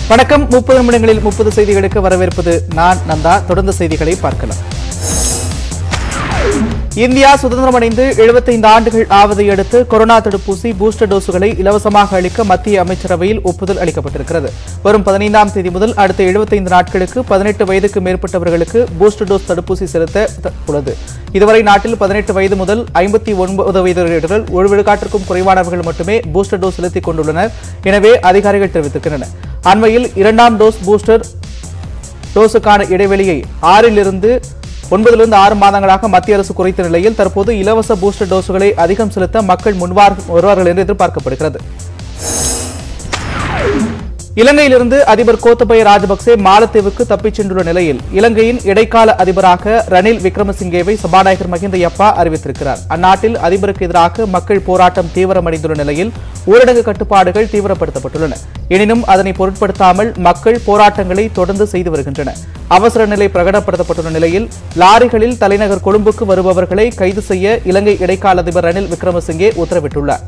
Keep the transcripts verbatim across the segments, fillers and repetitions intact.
வணக்கம். முப்பது நிமிடங்களில் முப்பது செய்திகளுக்கு வரவேற்பது நான் நந்தா. தொடர்ந்து செய்திகளை பார்க்கலாம். இந்தியா சுதந்திரம் அடைந்து எழுபத்தைந்து ஆண்டுகள் ஆவதை அடுத்து கொரோனா தடுப்பூசி பூஸ்டர் டோஸுகளை இலவசமாக அளிக்க மத்திய அமைச்சரவையில் ஒப்புதல் அளிக்கப்பட்டிருக்கிறது. வரும் பதினைந்தாம் தேதி முதல் அடுத்த எழுபத்தைந்து நாட்களுக்கு பதினெட்டு வயதுக்கு மேற்பட்டவர்களுக்கு பூஸ்டர் டோஸ் தடுப்பூசி செலுத்த உள்ளது. இதுவரை நாட்டில் பதினெட்டு வயது முதல் ஐம்பத்தி ஒன்பது வயது ஒரு விழுக்காட்டிற்கும் குறைவானவர்கள் மட்டுமே பூஸ்டர் டோஸ் செலுத்திக் கொண்டுள்ளனர். எனவே அதிகாரிகள் தெரிவித்திருக்கின்றனர். அண்மையில் இரண்டாம் டோஸ் பூஸ்டர் டோஸுக்கான இடைவெளியை ஆறிலிருந்து ஒன்பதிலிருந்து ஆறு மாதங்களாக மத்திய அரசு குறைத்த நிலையில் தற்போது இலவச பூஸ்டர் டோஸுகளை அதிகம் செலுத்த மக்கள் முன்வருவார்கள் என்று எதிர்பார்க்கப்படுகிறது. இலங்கையிலிருந்து அதிபர் கோத்தபய ராஜபக்சே மாலத்தீவுக்கு தப்பிச் சென்றுள்ள நிலையில் இலங்கையின் இடைக்கால அதிபராக ரணில் விக்ரமசிங்கேவை சபாநாயகர் மஹிந்த அறிவித்திருக்கிறார். அந்நாட்டில் அதிபருக்கு எதிராக மக்கள் போராட்டம் தீவிரமடைந்துள்ள நிலையில் ஊரடங்கு கட்டுப்பாடுகள் தீவிரப்படுத்தப்பட்டுள்ளன. எனினும் அதனை பொருட்படுத்தாமல் மக்கள் போராட்டங்களை தொடர்ந்து செய்து வருகின்றனர். அவசர நிலை பிரகடனப்படுத்தப்பட்டுள்ள நிலையில் லாரிகளில் தலைநகர் கொழும்புக்கு வருபவர்களை கைது செய்ய இலங்கை இடைக்கால அதிபர் ரணில் விக்ரமசிங்கே உத்தரவிட்டுள்ளார்.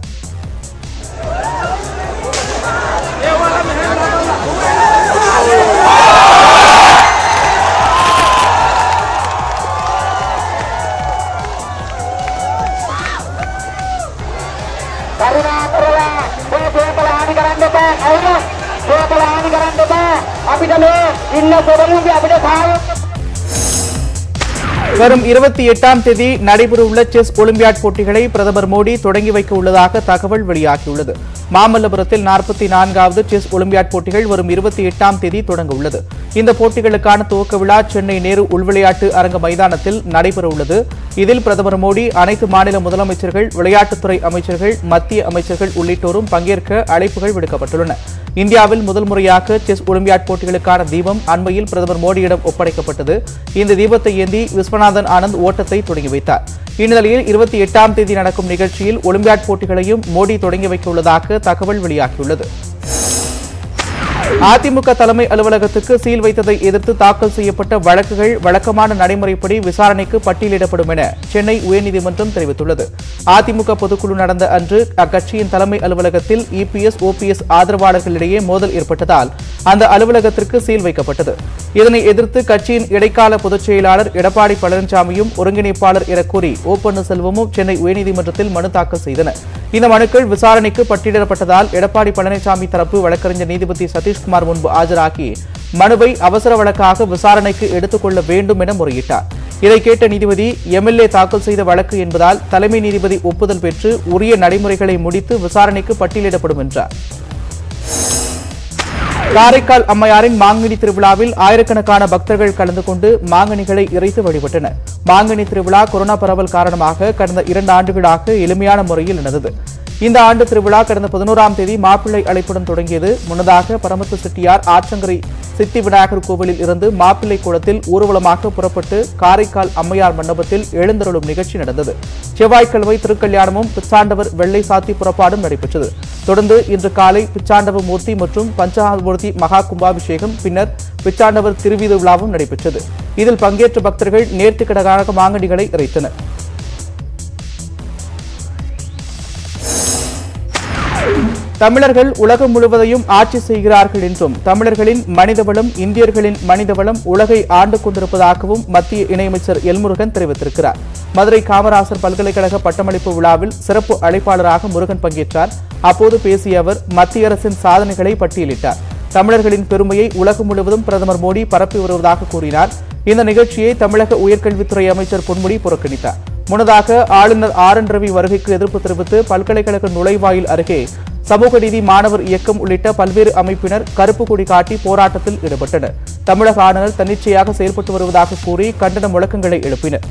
வரும் இருபத்தி எட்டாம் தேதி நடைபெறவுள்ள செஸ் ஒலிம்பியாட் போட்டிகளை பிரதமர் மோடி தொடங்கி வைக்க உள்ளதாக தகவல் வெளியாகியுள்ளது. மாமல்லபுரத்தில் நாற்பத்தி நான்காவது செஸ் ஒலிம்பியாட் போட்டிகள் வரும் இருபத்தி எட்டாம் தேதி தொடங்க உள்ளது. இந்த போட்டிகளுக்கான துவக்க விழா சென்னை நேரு உள்விளையாட்டு அரங்க மைதானத்தில் நடைபெறவுள்ளது. இதில் பிரதமர் மோடி அனைத்து மாநில முதலமைச்சர்கள், விளையாட்டுத்துறை அமைச்சர்கள், மத்திய அமைச்சர்கள் உள்ளிட்டோரும் பங்கேற்க அழைப்புகள் விடுக்கப்பட்டுள்ளன. இந்தியாவில் முதல் முறையாக செஸ் ஒலிம்பியாட் போட்டிகளுக்கான தீபம் அண்மையில் பிரதமர் மோடியிடம் ஒப்படைக்கப்பட்டது. இந்த தீபத்தை ஏந்தி விஸ்வநாதன் ஆனந்த் ஓட்டத்தை தொடங்கி வைத்தார். இந்நிலையில் இருபத்தி எட்டாம் தேதி நடக்கும் நிகழ்ச்சியில் ஒலிம்பியாட் போட்டிகளையும் மோடி தொடங்கி வைக்க உள்ளதாக தகவல் வெளியாகியுள்ளது. அதிமுக தலைமை அலுவலகத்துக்கு சீல் வைத்ததை எதிர்த்து தாக்கல் செய்யப்பட்ட வழக்குகள் வழக்கமான நடைமுறைப்படி விசாரணைக்கு பட்டியலிடப்படும் என சென்னை உயர்நீதிமன்றம் தெரிவித்துள்ளது. அதிமுக பொதுக்குழு நடந்த அன்று அக்கட்சியின் தலைமை அலுவலகத்தில் இபிஎஸ் ஓபிஎஸ் ஆதரவாளர்களிடையே மோதல் ஏற்பட்டதால் அந்த அலுவலகத்திற்கு சீல் வைக்கப்பட்டது. இதனை எதிர்த்து கட்சியின் இடைக்கால பொதுச் செயலாளர் எடப்பாடி பழனிசாமியும் ஒருங்கிணைப்பாளர் என கூறி ஓ பன்னீர்செல்வமும் சென்னை உயர்நீதிமன்றத்தில் மனு தாக்கல் செய்தனர். இந்த மனுக்கள் விசாரணைக்கு பட்டியலிடப்பட்டதால் எடப்பாடி பழனிசாமி தரப்பு வழக்கறிஞர் நீதிபதி சதீஷ்குமார் முன்பு ஆஜராகி மனுவை அவசர வழக்காக விசாரணைக்கு எடுத்துக் கொள்ள வேண்டும் என முறையிட்டார். இதை கேட்ட நீதிபதி எம்எல்ஏ தாக்கல் செய்த வழக்கு என்பதால் தலைமை நீதிபதி ஒப்புதல் பெற்று உரிய நடைமுறைகளை முடித்து விசாரணைக்கு பட்டியலிடப்படும் என்றார். காரைக்கால் அம்மையாரின் மாங்கனி திருவிழாவில் ஆயிரக்கணக்கான பக்தர்கள் கலந்து கொண்டு மாங்கனிகளை இறைத்து வழிபட்டனர். மாங்கனி திருவிழா கொரோனா பரவல் காரணமாக கடந்த இரண்டு ஆண்டுகளாக எளிமையான முறையில் நடந்தது. இந்த ஆண்டு திருவிழா கடந்த பதினோராம் தேதி மாப்பிள்ளை அழைப்புடன் தொடங்கியது. முன்னதாக பரமத்து செட்டியார் ஆற்றங்கரை சித்தி விநாயகர் கோவிலில் இருந்து மாப்பிள்ளை குளத்தில் ஊர்வலமாக புறப்பட்டு காரைக்கால் அம்மையார் மண்டபத்தில் எழுந்தருளும் நிகழ்ச்சி நடந்தது. செவ்வாய்க்கிழமை திருக்கல்யாணமும் பிச்சாண்டவர் வெள்ளை சாத்தி புறப்பாடும் நடைபெற்றது. தொடர்ந்து இன்று காலை பிச்சாண்டவ மூர்த்தி மற்றும் பஞ்சாமூர்த்தி மகா கும்பாபிஷேகம், பின்னர் பிச்சாண்டவர் திருவீதி விழாவும் நடைபெற்றது. இதில் பங்கேற்ற பக்தர்கள் நேர்த்திக்கடனாக மாங்கனிகளை இறைத்தனர். தமிழர்கள் உலகம் முழுவதையும் ஆட்சி செய்கிறார்கள் என்றும் தமிழர்களின் மனிதவளம் இந்தியர்களின் மனிதவளம் உலகை ஆண்டு கொண்டிருப்பதாகவும் மத்திய இணையமைச்சர் எல்முருகன் தெரிவித்திருக்கிறார். மதுரை காமராசர் பல்கலைக்கழக பட்டமளிப்பு விழாவில் சிறப்பு அழைப்பாளராக முருகன் பங்கேற்றார். அப்போது பேசிய அவர் மத்திய அரசின் சாதனைகளை பட்டியலிட்டார். தமிழர்களின் பெருமையை உலகம் முழுவதும் பிரதமர் மோடி பரப்பி வருவதாக கூறினார். இந்த நிகழ்ச்சியை தமிழக உயர்கல்வித்துறை அமைச்சர் பொன்முடி புறக்கணித்தார். முன்னதாக ஆளுநர் ஆர் என் ரவி வருகைக்கு எதிர்ப்பு தெரிவித்து பல்கலைக்கழக நுழைவாயில் அருகே சமூக நீதி மாணவர் இயக்கம் உள்ளிட்ட பல்வேறு அமைப்பினர் கருப்பு கொடி காட்டி போராட்டத்தில் ஈடுபட்டனர். தமிழக ஆளுநர் தன்னிச்சையாக செயல்பட்டு வருவதாக கூறி கண்டன முழக்கங்களை எழுப்பினர்.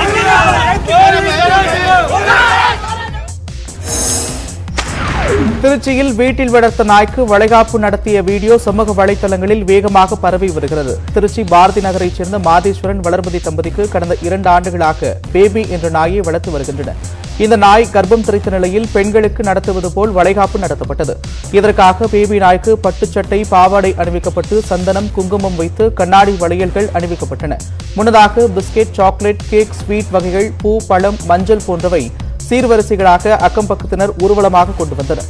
திரு திருச்சியில் வீட்டில் வளர்த்த நாய்க்கு வளைகாப்பு நடத்திய வீடியோ சமூக வலைதளங்களில் வேகமாக பரவி வருகிறது. திருச்சி பாரதி நகரைச் சேர்ந்த மாதேஸ்வரன் வளர்மதி தம்பதிக்கு கடந்த இரண்டு ஆண்டுகளாக பேபி என்ற நாயை வளர்த்து வருகின்றனர். இந்த நாய் கர்ப்பம் தரித்த நிலையில் பெண்களுக்கு நடத்துவது போல் வளைகாப்பு நடத்தப்பட்டது. இதற்காக பேபி நாய்க்கு பட்டுச்சட்டை, பாவாடை அணிவிக்கப்பட்டு சந்தனம், குங்குமம் வைத்து கண்ணாடி வளையல்கள் அணிவிக்கப்பட்டன. முன்னதாக பிஸ்கெட், சாக்லேட், கேக், ஸ்வீட் வகைகள், பூ, பழம், மஞ்சள் போன்றவை சீர்வரிசைகளாக அக்கம் பக்கத்தினர் ஊர்வலமாக கொண்டு வந்தனர்.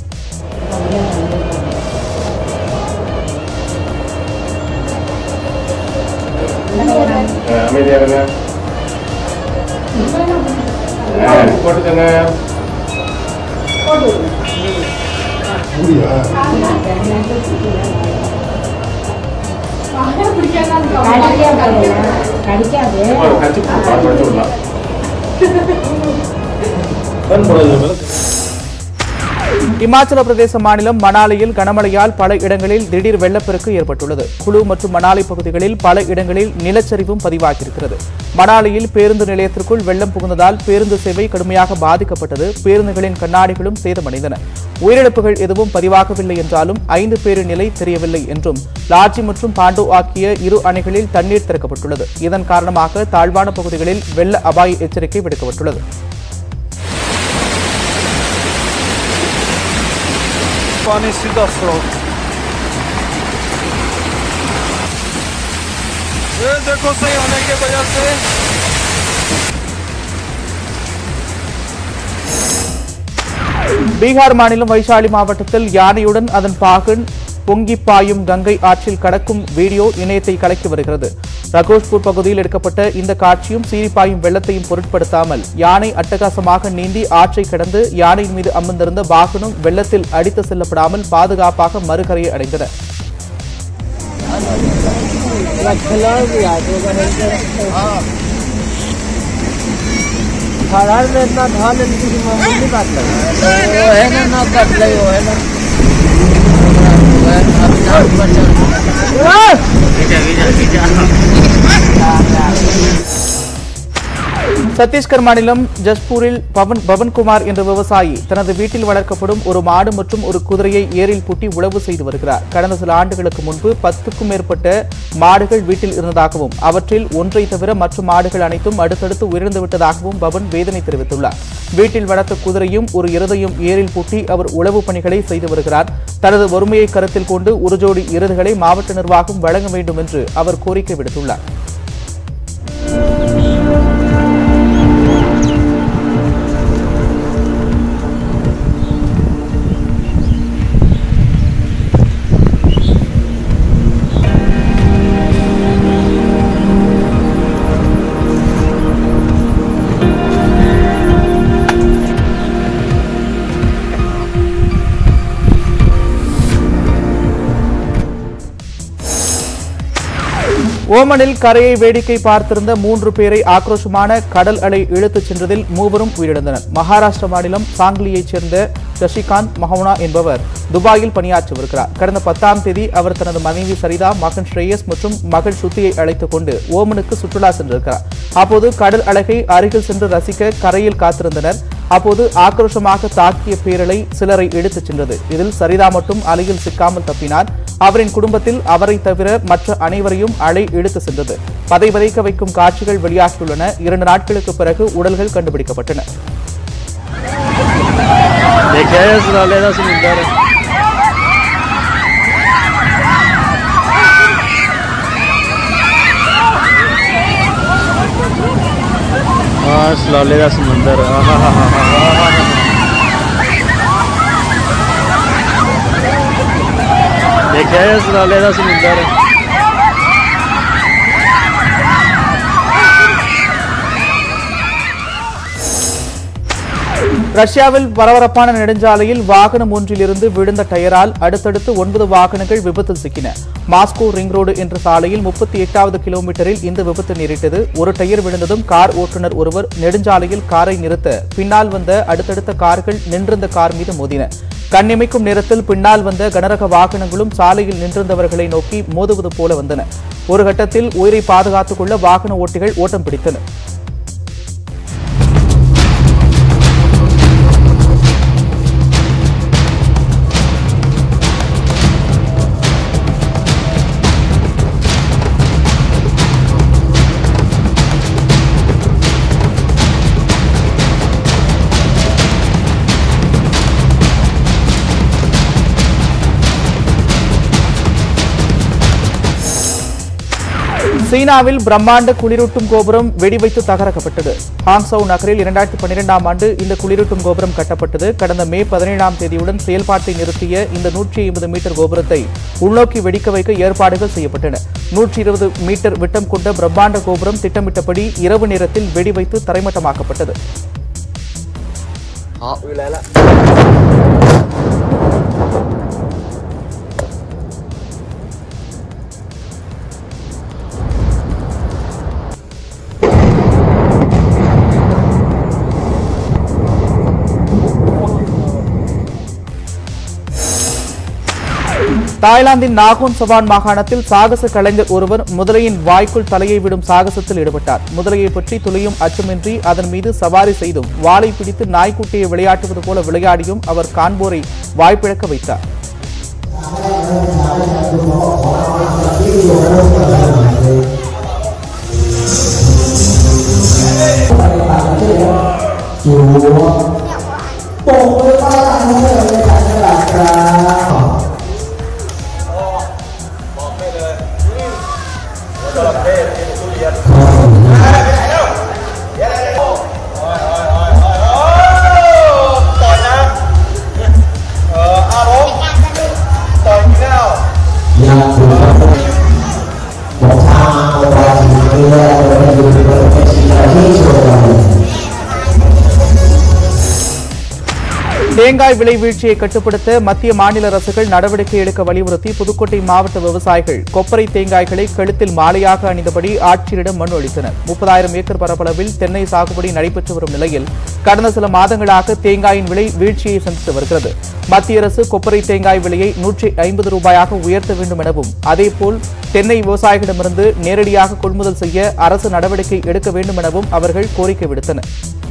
இமாச்சல பிரதேச மாநிலம் மணாலியில் கனமழையால் பல இடங்களில் திடீர் வெள்ளப்பெருக்கு ஏற்பட்டுள்ளது. குழு மற்றும் மணாலி பகுதிகளில் பல இடங்களில் நிலச்சரிவும் பதிவாகியிருக்கிறது. மணாலியில் பேருந்து நிலையத்திற்குள் வெள்ளம் புகுந்ததால் பேருந்து சேவை கடுமையாக பாதிக்கப்பட்டது. பேருந்துகளின் கண்ணாடிகளும் சேதமடைந்தன. உயிரிழப்புகள் எதுவும் பதிவாகவில்லை என்றாலும் ஐந்து பேரின் நிலை தெரியவில்லை என்றும் லாட்ஜி மற்றும் பாண்டோ ஆகிய இரு அணைகளில் தண்ணீர் திறக்கப்பட்டுள்ளது. இதன் காரணமாக தாழ்வான பகுதிகளில் வெள்ள அபாய எச்சரிக்கை விடுக்கப்பட்டுள்ளது. पानी सीधा स्रोत। ये देखो सही होने के वजह से பீகார் மாநிலம் வைஷாலி மாவட்டத்தில் யானையுடன் அதன் பாகன் பொங்கி பாயும் கங்கை ஆற்றில் கடக்கும் வீடியோ இணையத்தை கலக்கி வருகிறது. ரகோஷ்பூர் பகுதியில் எடுக்கப்பட்ட இந்த காட்சியும் சீரிப்பாயும் வெள்ளத்தையும் பொருட்படுத்தாமல் யானை அட்டகாசமாக நீந்தி ஆற்றை கடந்து யானையின் மீது அமர்ந்திருந்த வாகனம் வெள்ளத்தில் அடித்து செல்லப்படாமல் பாதுகாப்பாக மறுகரையை அடைந்தன. சத்தீஸ்கர் மாநிலம் ஜஸ்பூரில் பவன் பவன்குமார் என்ற விவசாயி தனது வீட்டில் வளர்க்கப்படும் ஒரு மாடு மற்றும் ஒரு குதிரையை ஏரில் பூட்டி உழவு செய்து வருகிறார். கடந்த சில ஆண்டுகளுக்கு முன்பு பத்துக்கும் மேற்பட்ட மாடுகள் வீட்டில் இருந்ததாகவும் அவற்றில் ஒன்றை தவிர மற்ற மாடுகள் அனைத்தும் அடுத்தடுத்து உயிரிழந்து விட்டதாகவும் பவன் வேதனை தெரிவித்துள்ளார். வீட்டில் வளர்த்த குதிரையும் ஒரு எருதையும் ஏரில் பூட்டி அவர் உழவு பணிகளை செய்து வருகிறார். தனது வறுமையை கருத்தில் கொண்டு ஒரு ஜோடி எருதுகளை மாவட்ட நிர்வாகம் வழங்க வேண்டும் என்று அவர் கோரிக்கை விடுத்துள்ளார். ஓமனில் கரையை வேடிக்கை பார்த்திருந்த மூன்று பேரை ஆக்ரோஷமான கடல் அலை இழுத்துச் சென்றதில் மூவரும் உயிரிழந்தனர். மகாராஷ்டிர மாநிலம் சாங்லியைச் சேர்ந்த சசிகாந்த் மஹவுனா என்பவர் துபாயில் பணியாற்றி வருகிறார். கடந்த பத்தாம் தேதி அவர் தனது மனைவி சரிதா, மகன் ஸ்ரேயஸ் மற்றும் மகள் சுத்தியை அழைத்துக் கொண்டு ஓமனுக்கு சுற்றுலா சென்றிருக்கிறார். அப்போது கடல் அழகை அருகில் சென்று ரசிக்க கரையில் காத்திருந்தனர். அப்போது ஆக்ரோஷமாக தாக்கிய பேரலை சிலரை இழுத்துச் சென்றது. இதில் சரிதா மட்டும் அலையில் சிக்காமல் தப்பினார். அவரின் குடும்பத்தில் அவரை தவிர மற்ற அனைவரையும் அலை இழுத்து சென்றது. பதை பதைக்க வைக்கும் காட்சிகள் வெளியாகியுள்ளன. இரண்டு நாட்களுக்கு பிறகு உடல்கள் கண்டுபிடிக்கப்பட்டன. समुंदर देखिए सुलालेदा समुंदर ரஷ்யாவில் பரபரப்பான நெடுஞ்சாலையில் வாகனம் ஒன்றிலிருந்து விழுந்த டயரால் அடுத்தடுத்து ஒன்பது வாகனங்கள் விபத்தில் சிக்கின. மாஸ்கோ ரிங் ரோடு என்ற சாலையில் முப்பத்தி எட்டாவது கிலோமீட்டரில் இந்த விபத்து நேரிட்டது. ஒரு டயர் விழுந்ததும் கார் ஓட்டுநர் ஒருவர் நெடுஞ்சாலையில் காரை நிறுத்த பின்னால் வந்த அடுத்தடுத்த கார்கள் நின்றிருந்த கார் மீது மோதின. கண்ணிமைக்கும் நேரத்தில் பின்னால் வந்த கனரக வாகனங்களும் சாலையில் நின்றிருந்தவர்களை நோக்கி மோதுவது போல வந்தன. ஒரு கட்டத்தில் உயிரை பாதுகாத்துக் கொள்ள வாகன ஓட்டிகள் ஓட்டம் பிடித்தனர். சீனாவில் பிரம்மாண்ட குளிரூட்டும் கோபுரம் வெடிவைத்து தகர்க்கப்பட்டது. ஹாங்சௌ நகரில் இரண்டாயிரத்தி பன்னிரெண்டாம் ஆண்டு இந்த குளிரூட்டும் கோபுரம் கட்டப்பட்டது. கடந்த மே பதினேழாம் தேதியுடன் செயல்பாட்டை நிறுத்திய இந்த நூற்றி ஐம்பது மீட்டர் கோபுரத்தை உள்நோக்கி வெடிக்க வைக்க ஏற்பாடுகள் செய்யப்பட்டன. நூற்றி இருபது மீட்டர் விட்டம் கொண்ட பிரம்மாண்ட கோபுரம் திட்டமிட்டபடி இரவு நேரத்தில் வெடிவைத்து தரைமட்டமாக்கப்பட்டது. தாய்லாந்தின் நாகோன் சவான் மாகாணத்தில் சாகச கலைஞர் ஒருவர் முதலையின் வாய்க்குள் தலையை விடும் சாகசத்தில் ஈடுபட்டார். முதலையை பற்றி துளியும் அச்சமின்றி அதன் மீது சவாரி செய்தும் வாளை பிடித்து நாய்க்குட்டியை விளையாட்டுவது போல விளையாடியும் அவர் காண்போரை வாய்ப்பிழக்க வைத்தார். தேங்காய் விலை வீழ்ச்சியை கட்டுப்படுத்த மத்திய மாநில அரசுகள் நடவடிக்கை எடுக்க வலியுறுத்தி புதுக்கோட்டை மாவட்ட விவசாயிகள் கொப்பரை தேங்காய்களை கழுத்தில் மாலையாக அணிந்தபடி ஆட்சியரிடம் மனு அளித்தனர். முப்பதாயிரம் ஏக்கர் பரப்பளவில் தென்னை சாகுபடி நடைபெற்று வரும் நிலையில் கடந்த சில மாதங்களாக தேங்காயின் விலை வீழ்ச்சியை சந்தித்து வருகிறது. மத்திய அரசு கொப்பரை தேங்காய் விலையை நூற்றி ஐம்பது ரூபாயாக உயர்த்த வேண்டும் எனவும் அதேபோல் தென்னை விவசாயிகளிடமிருந்து நேரடியாக கொள்முதல் செய்ய அரசு நடவடிக்கை எடுக்க வேண்டும் எனவும் அவர்கள் கோரிக்கை விடுத்தனர்.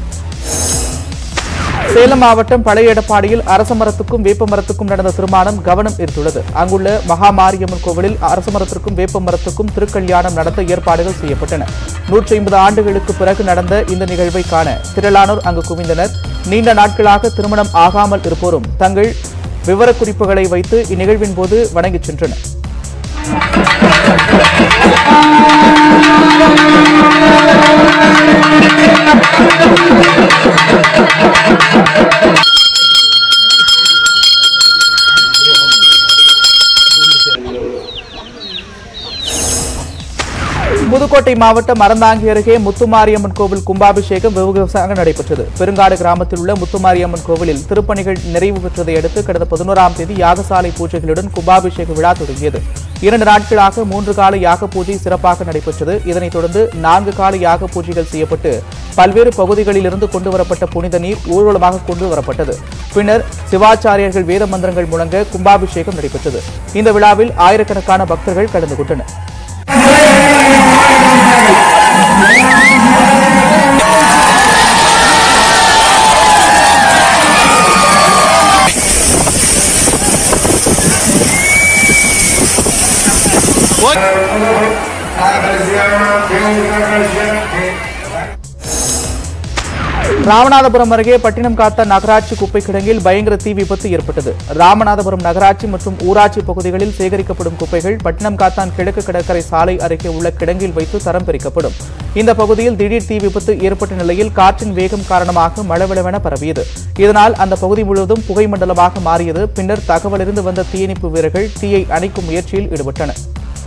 சேலம் மாவட்டம் பழைய எடப்பாடியில் அரச மரத்துக்கும் வேப்ப மரத்துக்கும் நடந்த திருமணம் கவனம் ஈர்த்துள்ளது. அங்குள்ள மகாமாரியம்மன் கோவிலில் அரச மரத்திற்கும் வேப்ப மரத்துக்கும் திருக்கல்யாணம் நடத்த ஏற்பாடுகள் செய்யப்பட்டன. நூற்றி ஐம்பது ஆண்டுகளுக்கு பிறகு நடந்த இந்த நிகழ்வை காண திரளானோர் அங்கு குவிந்தனர். நீண்ட நாட்களாக திருமணம் ஆகாமல் இருப்போரும் தங்கள் விவரக்குறிப்புகளை வைத்து இந்நிகழ்வின் போது வணங்கிச் சென்றனர். புதுக்கோட்டை மாவட்டம் அறந்தாங்கி அருகே முத்துமாரியம்மன் கோவில் கும்பாபிஷேகம் வெகு விமர்சையாக நடைபெற்றது. பெருங்காடு கிராமத்தில் உள்ள முத்துமாரியம்மன் கோவிலில் திருப்பணிகள் நிறைவு பெற்றதை அடுத்து கடந்த பதினோராம் தேதி யாகசாலை பூஜைகளுடன் கும்பாபிஷேக விழா தொடங்கியது. இரண்டு நாட்களாக மூன்று கால யாக பூஜை சிறப்பாக நடைபெற்றது. இதனைத் தொடர்ந்து நான்கு கால யாக பூஜைகள் செய்யப்பட்டு பல்வேறு பகுதிகளிலிருந்து கொண்டுவரப்பட்ட புனித நீர் ஊர்வலமாக கொண்டு வரப்பட்டது. பின்னர் சிவாச்சாரியர்கள் வேத மந்திரங்கள் முழங்க கும்பாபிஷேகம் நடைபெற்றது. இந்த விழாவில் ஆயிரக்கணக்கான பக்தர்கள் கலந்து கொண்டனர். ராமநாதபுரம் அருகே பட்டினம் காத்தா நகராட்சி குப்பை கிடங்கில் பயங்கர தீ விபத்து ஏற்பட்டது. ராமநாதபுரம் நகராட்சி மற்றும் ஊராட்சி பகுதிகளில் சேகரிக்கப்படும் குப்பைகள் பட்டினம் காத்தான் கிழக்கு கடற்கரை சாலை அருகே உள்ள கிடங்கில் வைத்து தரம் பிரிக்கப்படும். இந்த பகுதியில் திடீர் தீ விபத்து ஏற்பட்ட நிலையில் காற்றின் வேகம் காரணமாக மளவளவென பரவியது. இதனால் அந்த பகுதி முழுவதும் புகை மண்டலமாக மாறியது. பின்னர் தகவலிருந்து வந்த தீயணைப்பு வீரர்கள் தீயை அணைக்கும் முயற்சியில் ஈடுபட்டனர்.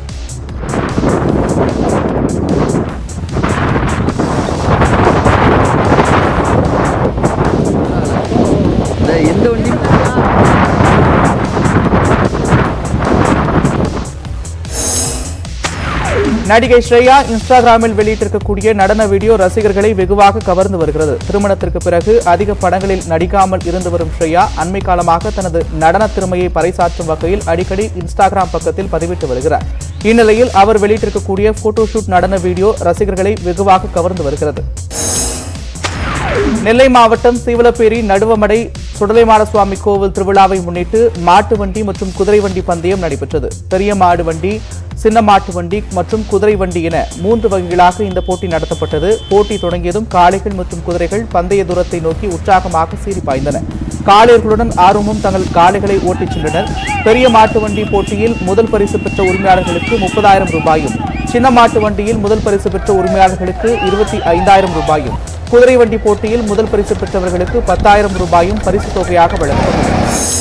நடிகை ஸ்ரேயா இன்ஸ்டாகிராமில் வெளியிட்டிருக்கக்கூடிய நடன வீடியோ ரசிகர்களை வெகுவாக கவர்ந்து வருகிறது. திருமணத்திற்கு பிறகு அதிக படங்களில் நடிக்காமல் இருந்து வரும் ஸ்ரேயா அண்மை காலமாக தனது நடன திறமையை பறைசாற்றும் வகையில் அடிக்கடி இன்ஸ்டாகிராம் பக்கத்தில் பதிவிட்டு வருகிறார். இந்நிலையில் அவர் வெளியிட்டிருக்கக்கூடிய போட்டோஷூட் நடன வீடியோ ரசிகர்களை வெகுவாக கவர்ந்து வருகிறது. நெல்லை மாவட்டம் சீவலப்பேரி நடுவமடை சுடலைமாட சுவாமி கோவில் திருவிழாவை முன்னிட்டு மாட்டு வண்டி மற்றும் குதிரை வண்டி பந்தயம் நடைபெற்றது. பெரிய மாடு வண்டி, சின்ன மாட்டு வண்டி மற்றும் குதிரை வண்டி என மூன்று வகைகளாக இந்த போட்டி நடத்தப்பட்டது. போட்டி தொடங்கியதும் காளைகள் மற்றும் குதிரைகள் பந்தய தூரத்தை நோக்கி உற்சாகமாக சீறி பாய்ந்தன. காளையர்களுடன் ஆர்வமும் தங்கள் காளைகளை ஓட்டிச் சென்றனர். பெரிய மாட்டு வண்டி போட்டியில் முதல் பரிசு பெற்ற உரிமையாளர்களுக்கு முப்பதாயிரம் ரூபாயும், சின்ன மாட்டு வண்டியில் முதல் பரிசு பெற்ற உரிமையாளர்களுக்கு இருபத்தி ஐந்தாயிரம் ரூபாயும், குதிரை வண்டி போட்டியில் முதல் பரிசு பெற்றவர்களுக்கு பத்தாயிரம் ரூபாயும் பரிசு தொகையாக வழங்கப்பட்டது.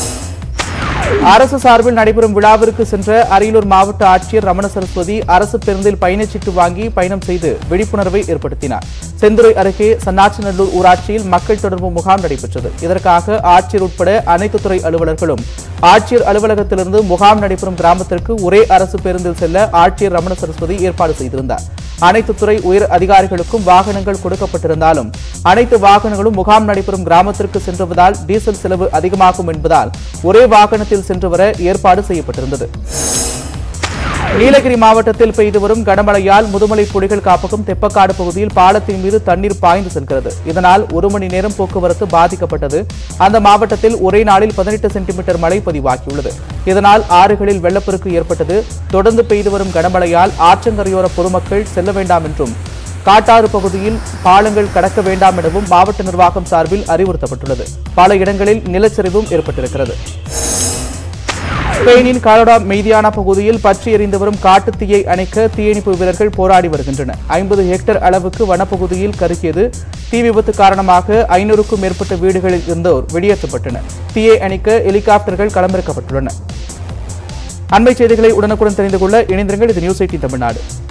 அரசு சார்பில் நடைபெறும் விழாவிற்கு சென்ற அரியலூர் மாவட்ட ஆட்சியர் ரமண சரஸ்வதி அரசு பேருந்தில் பயணச்சீட்டு வாங்கி பயணம் செய்து விழிப்புணர்வை ஏற்படுத்தினார். செந்துறை அருகே சன்னாச்சிநல்லூர் ஊராட்சியில் மக்கள் தொடர்பு முகாம் நடைபெற்றது. இதற்காக ஆட்சியர் உட்பட அனைத்து துறை அலுவலர்களும் ஆட்சியர் அலுவலகத்திலிருந்து முகாம் நடைபெறும் கிராமத்திற்கு ஒரே அரசு பேருந்தில் செல்ல ஆட்சியர் ரமண சரஸ்வதி ஏற்பாடு செய்திருந்தார். அனைத்து துறை உயர் அதிகாரிகளுக்கும் வாகனங்கள் கொடுக்கப்பட்டிருந்தாலும் அனைத்து வாகனங்களும் முகாம் நடைபெறும் கிராமத்திற்கு சென்றுவதால் டீசல் செலவு அதிகமாகும் என்பதால் ஒரே வாகனத்தில் சென்று வர ஏற்பாடு செய்யப்பட்டிருந்தது. நீலகிரி மாவட்டத்தில் பெய்து வரும் கனமழையால் முதுமலை புலிகள் காப்பகம் தெப்பக்காடு பகுதியில் பாலத்தின் மீது தண்ணீர் பாய்ந்து செல்கிறது. இதனால் ஒரு மணி நேரம் போக்குவரத்து பாதிக்கப்பட்டது. அந்த மாவட்டத்தில் ஒரே நாளில் பதினெட்டு சென்டிமீட்டர் மழை பதிவாகியுள்ளது. இதனால் ஆறுகளில் வெள்ளப்பெருக்கு ஏற்பட்டது. தொடர்ந்து பெய்து வரும் கனமழையால் ஆற்றங்கரையோர பொதுமக்கள் செல்ல வேண்டாம் என்றும் காட்டாறு பகுதியில் பாலங்கள் கடக்க வேண்டாம் எனவும் மாவட்ட நிர்வாகம் சார்பில் அறிவுறுத்தப்பட்டுள்ளது. பல இடங்களில் நிலச்சரிவும் ஏற்பட்டிருக்கிறது. ஸ்பெயினின் காலடா மெய்தியானா பகுதியில் பற்றி எரிந்து வரும் காட்டுத்தீயை அணைக்க தீயணைப்பு வீரர்கள் போராடி வருகின்றனர். ஐம்பது ஹெக்டேர் அளவுக்கு வனப்பகுதியில் கருக்கியது. தீ விபத்து காரணமாக ஐநூறுக்கும் மேற்பட்ட வீடுகளில் இருந்தோர் வெளியேற்றப்பட்டனர். தீயை அணைக்க ஹெலிகாப்டர்கள் களமிறக்கப்பட்டுள்ளன. அண்மை செய்திகளை உடனுக்குடன் தெரிந்து கொள்ள இணைந்திருங்கள். இது நியூஸ் எய்ட்டீன் தமிழ்நாடு.